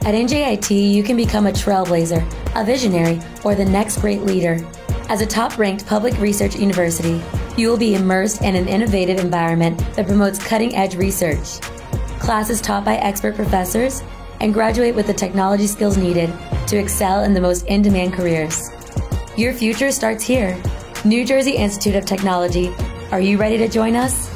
At NJIT, you can become a trailblazer, a visionary, or the next great leader. As a top-ranked public research university, you will be immersed in an innovative environment that promotes cutting-edge research. Classes taught by expert professors, and graduate with the technology skills needed to excel in the most in-demand careers. Your future starts here. New Jersey Institute of Technology. Are you ready to join us?